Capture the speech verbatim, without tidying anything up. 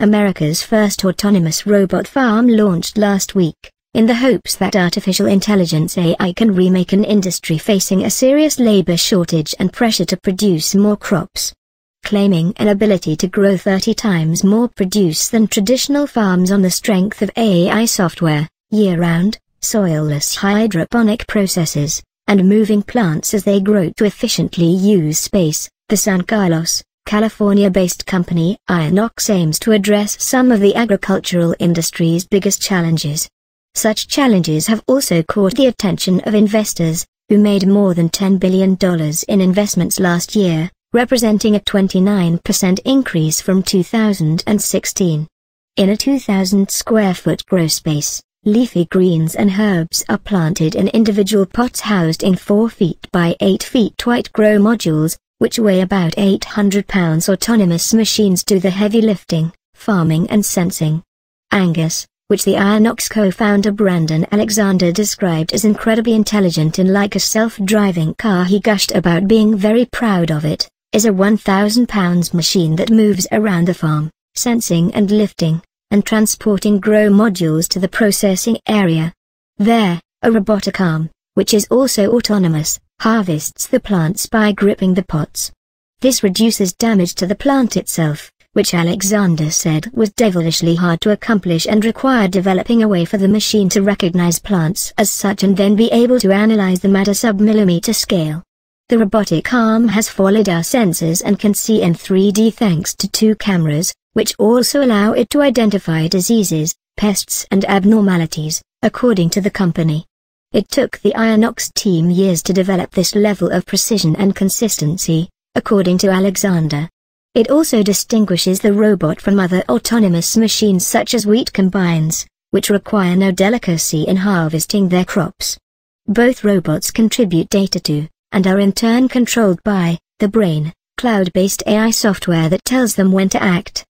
America's first autonomous robot farm launched last week, in the hopes that artificial intelligence A I can remake an industry facing a serious labor shortage and pressure to produce more crops. Claiming an ability to grow thirty times more produce than traditional farms on the strength of A I software, year-round, soil-less hydroponic processes, and moving plants as they grow to efficiently use space, the San Carlos, California-based company Inox aims to address some of the agricultural industry's biggest challenges. Such challenges have also caught the attention of investors, who made more than ten billion dollars in investments last year, representing a twenty-nine percent increase from two thousand sixteen. In a two thousand square foot grow space, leafy greens and herbs are planted in individual pots housed in four feet by eight feet wide grow modules, which weigh about eight hundred pounds. Autonomous machines do the heavy lifting, farming and sensing. Angus, which the Inox co-founder Brandon Alexander described as incredibly intelligent and like a self-driving car, he gushed about being very proud of it, is a one thousand pound machine that moves around the farm, sensing and lifting, and transporting grow modules to the processing area. There, a robotic arm, which is also autonomous, harvests the plants by gripping the pots. This reduces damage to the plant itself, which Alexander said was devilishly hard to accomplish and required developing a way for the machine to recognize plants as such and then be able to analyze them at a sub-millimeter scale. The robotic arm has four LiDAR sensors and can see in three D thanks to two cameras, which also allow it to identify diseases, pests and abnormalities, according to the company. It took the Inox team years to develop this level of precision and consistency, according to Alexander. It also distinguishes the robot from other autonomous machines such as wheat combines, which require no delicacy in harvesting their crops. Both robots contribute data to, and are in turn controlled by, the brain, cloud-based A I software that tells them when to act.